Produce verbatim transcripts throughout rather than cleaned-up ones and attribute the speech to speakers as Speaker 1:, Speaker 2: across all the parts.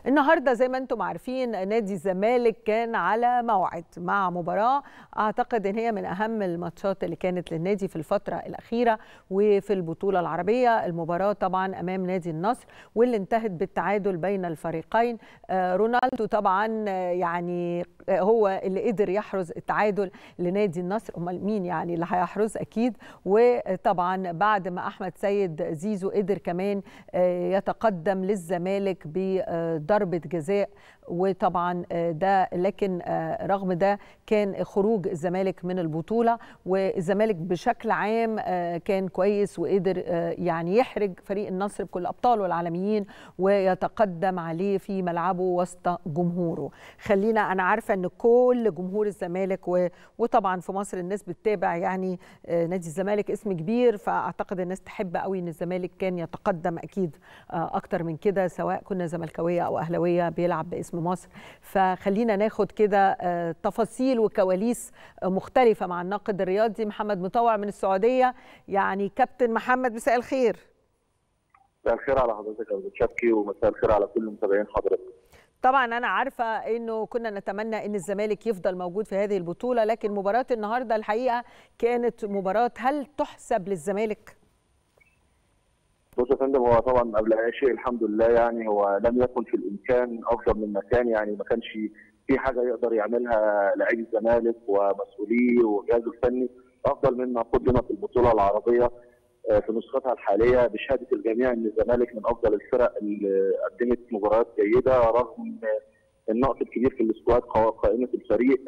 Speaker 1: النهارده زي ما انتم عارفين نادي الزمالك كان على موعد مع مباراه اعتقد ان هي من اهم الماتشات اللي كانت للنادي في الفتره الاخيره وفي البطوله العربيه. المباراه طبعا امام نادي النصر واللي انتهت بالتعادل بين الفريقين. رونالدو طبعا يعني هو اللي قدر يحرز التعادل لنادي النصر، امال مين يعني اللي هيحرز اكيد. وطبعا بعد ما احمد سيد زيزو قدر كمان يتقدم للزمالك بضربه جزاء، وطبعا ده لكن رغم ده كان خروج الزمالك من البطوله، والزمالك بشكل عام كان كويس وقدر يعني يحرج فريق النصر بكل ابطاله العالميين ويتقدم عليه في ملعبه وسط جمهوره. خلينا انا عارفه ان كل جمهور الزمالك وطبعا في مصر الناس بتتابع يعني نادي الزمالك اسم كبير، فاعتقد الناس تحب قوي ان الزمالك كان يتقدم اكيد اكتر من كده، سواء كنا زملكاويه او اهلاويه بيلعب باسم مصر. فخلينا ناخد كده تفاصيل وكواليس مختلفه مع الناقد الرياضي محمد مطوع من السعوديه. يعني كابتن محمد مساء الخير.
Speaker 2: مساء الخير على حضرتك يا استاذ شفكي، ومساء الخير على كل متابعين حضرتك.
Speaker 1: طبعا انا عارفه انه كنا نتمنى ان الزمالك يفضل موجود في هذه البطوله، لكن مباراه النهارده الحقيقه كانت مباراه هل تحسب للزمالك؟
Speaker 2: بص يا فندم، هو طبعا قبل اي شيء الحمد لله يعني هو لم يكن في الامكان افضل من مكان، يعني ما كانش في حاجه يقدر يعملها لاعبي الزمالك ومسؤوليه وجهازه الفني افضل مما قدم في البطوله العربيه في نسختها الحاليه، بشهاده الجميع ان الزمالك من افضل الفرق اللي قدمت مباريات جيده رغم النقص الكبير في السكواد قائمه الفريق،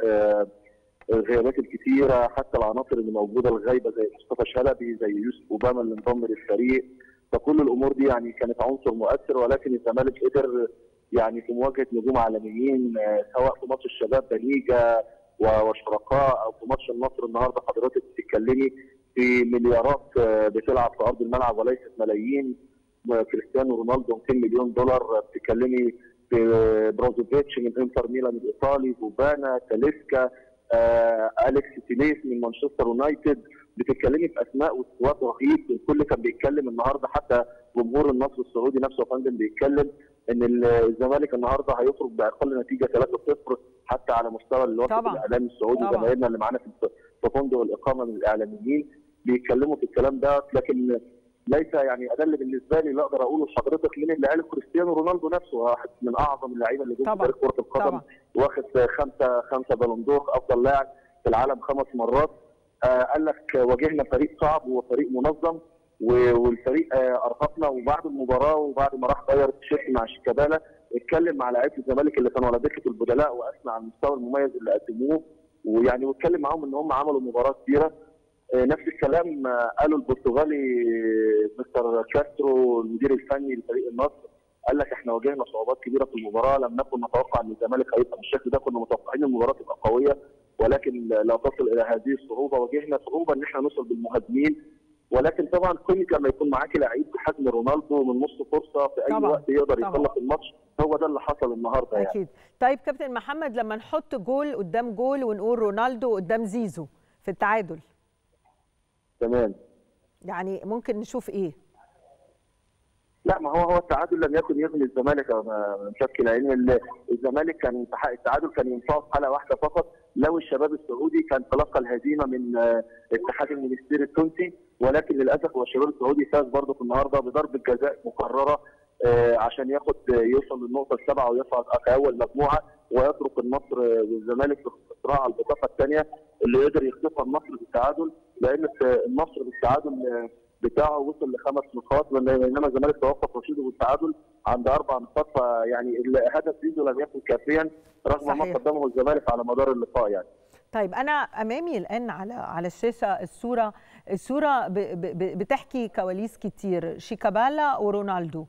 Speaker 2: الغيابات الكثيره، حتى العناصر اللي موجوده الغايبه زي مصطفى شلبي زي يوسف اوباما اللي انضم للفريق. فكل الامور دي يعني كانت عنصر مؤثر، ولكن الزمالك قدر يعني في مواجهه نجوم عالميين سواء في ماتش الشباب بنيجا وشركاء او في ماتش النصر النهارده حضرتك بتتكلمي في مليارات بتلعب في ارض الملعب وليست ملايين. كريستيانو رونالدو مئتين مليون دولار، بتتكلمي في بروزوفيتش من انتر ميلان الايطالي، بوبانا، تاليسكا، آه، اليكس تيليس من مانشستر يونايتد، بتتكلمي في اسماء وسكواد رهيب. الكل كان بيتكلم النهارده، حتى جمهور النصر السعودي نفسه يا فندم بيتكلم ان الزمالك النهارده هيخرج باقل نتيجه ثلاثة صفر حتى على مستوى الوسط الاعلامي السعودي. زمايلنا اللي معانا في فندق الاقامه من الاعلاميين بيتكلموا في الكلام ده، لكن ليس يعني ادل بالنسبه لي اللي اقدر اقوله لحضرتك من اللي قاله كريستيانو رونالدو نفسه، واحد من اعظم اللعيبه اللي جم في تاريخ كره القدم، واخد خمسه خمسه بالون دور، افضل لاعب في العالم خمس مرات. آه قال لك واجهنا فريق صعب وفريق منظم، والفريق آه ارهقنا. وبعد المباراه وبعد ما راح غير التيشيرت مع شيكابالا اتكلم مع لاعيبه الزمالك اللي كانوا على دكه البدلاء واثنى على المستوى المميز اللي قدموه، ويعني واتكلم معاهم ان هم عملوا مباراه كبيره. نفس الكلام قاله البرتغالي مستر كاسترو المدير الفني لفريق النصر، قال لك احنا واجهنا صعوبات كبيره في المباراه، لم نكن نتوقع ان الزمالك هيبقى بالشكل ده، كنا متوقعين المباراه تبقى قويه ولكن لا تصل الى هذه الصعوبه. واجهنا صعوبه ان احنا نوصل بالمهاجمين، ولكن طبعا كل لما يكون معاكي لعيب بحجم رونالدو من نص فرصه في اي طبعًا. وقت يقدر يخلص الماتش، هو ده اللي حصل النهارده يعني.
Speaker 1: اكيد. طيب كابتن محمد، لما نحط جول قدام جول ونقول رونالدو قدام زيزو في التعادل،
Speaker 2: تمام،
Speaker 1: يعني ممكن نشوف ايه؟
Speaker 2: لا، ما هو هو التعادل لم يكن يغني الزمالك بشكل، لان الزمالك كان التعادل كان ينفعه في حاله واحده فقط لو الشباب السعودي كان تلقى الهزيمه من اتحاد المونستير التونسي، ولكن للاسف هو الشباب السعودي فاز برضه النهارده بضربه جزاء مكرره عشان ياخد يوصل للنقطه السابعه ويصعد كاول مجموعه ويترك النصر والزمالك في صراع على البطاقه الثانيه اللي قدر يخطفها النصر بالتعادل، لان النصر بالتعادل بتاعه وصل لخمس نقاط، بينما الزمالك توقف رشيده بالتعادل عند اربع نقاط. فيعني الهدف زيزو لم يكن كافيا رغم ما قدمه الزمالك على مدار اللقاء يعني.
Speaker 1: طيب انا امامي الان على على الشاشه الصوره الصوره ب ب بتحكي كواليس كتير، شيكابالا ورونالدو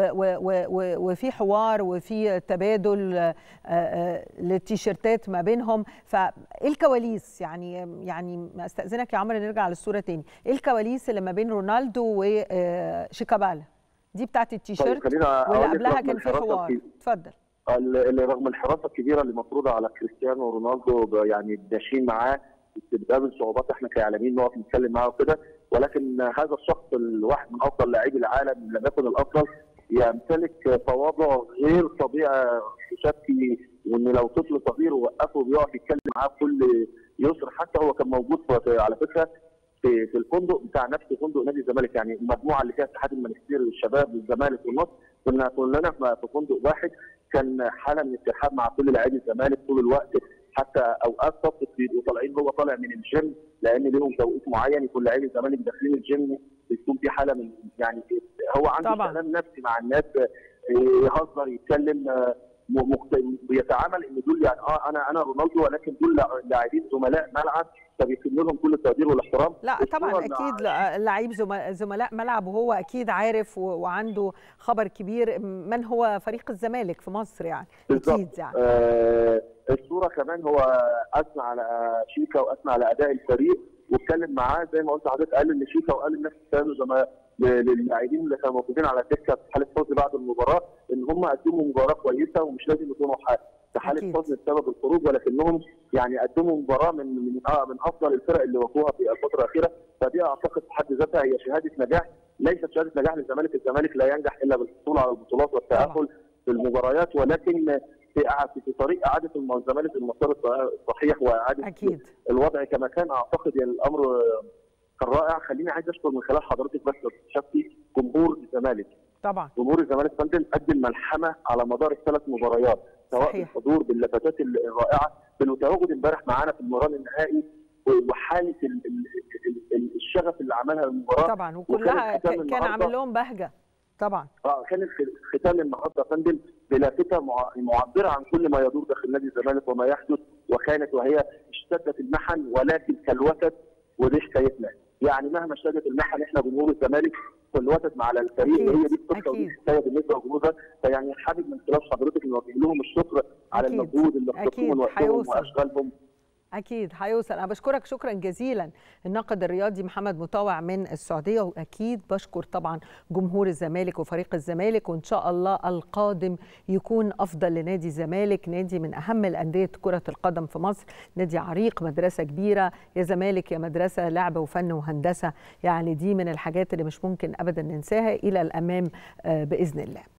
Speaker 1: وفي حوار وفي تبادل للتيشيرتات ما بينهم. فايه الكواليس؟ يعني يعني استاذنك يا عمرو نرجع للصوره تاني، ايه الكواليس اللي ما بين رونالدو وشيكابالا دي بتاعت التيشيرت؟
Speaker 2: طيب
Speaker 1: واللي قبلها كان في حوار. اتفضل.
Speaker 2: اللي رغم الحراسه الكبيره اللي مفروضه على كريستيانو رونالدو يعني داشين معاه بتقابل صعوبات، احنا كاعلاميين نقف نتكلم معاه وكده، ولكن هذا الشخص الواحد من افضل لاعبي العالم لم يكن الافضل، يمتلك تواضع غير طبيعي شكلي، وان لو طفل صغير وقفه بيقف يتكلم معاه بكل يسر. حتى هو كان موجود على فكره في في الفندق بتاع نفس فندق نادي الزمالك، يعني المجموعه اللي فيها اتحاد المنستير والشباب والزمالك والنصر كنا كلنا في فندق واحد. كان حاله من الترحاب مع كل لاعبي الزمالك طول الوقت، حتى اوقات صفقه بيبقوا طالعين هو طالع من الجيم لان لهم توقيت معين يكون لاعبي الزمالك داخلين الجيم، بيكون في حاله من يعني هو عنده سلام نفسي مع الناس، يهزر يتكلم بيتعامل ان دول يعني اه انا انا رونالدو، ولكن دول لاعبين زملاء ملعب فبيكون لهم كل التقدير والاحترام.
Speaker 1: لا طبعا اكيد لعيب زملاء ملعب، وهو اكيد عارف وعنده خبر كبير من هو فريق الزمالك في مصر يعني اكيد يعني.
Speaker 2: آه الصوره كمان هو اثنى على شيكا واثنى على اداء الفريق واتكلم معاه زي ما قلت لحضرتك، قال ان شيكا وقال الناس الثانيه للاعبين اللي كانوا موجودين على الدكه في حاله فوز بعد المباراه ان هم قدموا مباراه كويسه ومش لازم يكونوا في حاله فوز بسبب الخروج، ولكنهم يعني قدموا مباراه من من آه من افضل الفرق اللي واجهوها في الفتره الاخيره. فدي اعتقد في حد ذاتها هي شهاده نجاح، ليست شهاده نجاح للزمالك، الزمالك لا ينجح الا بالحصول على البطولات والتاهل في المباريات، ولكن في في طريق اعاده الزمالك المسار الصحيح واعاده
Speaker 1: أكيد.
Speaker 2: الوضع كما كان. اعتقد يعني الامر كان رائع. خليني عايز اشكر من خلال حضرتك بس شفتي جمهور الزمالك.
Speaker 1: طبعا
Speaker 2: جمهور الزمالك فندم قدم ملحمه على مدار الثلاث مباريات، سواء بالحضور باللفتات الرائعه بالتواجد امبارح معانا في المران النهائي وحاله الشغف اللي عملها المباراه
Speaker 1: طبعا، وكلها كان عامل لهم بهجه طبعا.
Speaker 2: اه كان ختام النهارده يا فندم بلافته معبره عن كل ما يدور داخل نادي الزمالك وما يحدث، وكانت وهي اشتدت المحن ولكن كالوتد، ودي حكايتنا. يعني مهما اشتدت المحن احنا جمهور الزمالك كالوتد مع الفريق، وهي دي القصه ودي الحكايه بالنسبه للجمهور ده. فيعني حابب من خلال حضرتك نوجه لهم الشكر على المجهود اللي اختصوا من وقتهم واشغالهم.
Speaker 1: أكيد هيوصل. أنا بشكرك شكرا جزيلا الناقد الرياضي محمد مطاوع من السعودية، وأكيد بشكر طبعا جمهور الزمالك وفريق الزمالك، وإن شاء الله القادم يكون أفضل لنادي الزمالك، نادي من أهم الأندية كرة القدم في مصر، نادي عريق، مدرسة كبيرة، يا زمالك يا مدرسة لعب وفن وهندسة، يعني دي من الحاجات اللي مش ممكن أبدا ننساها إلى الأمام بإذن الله.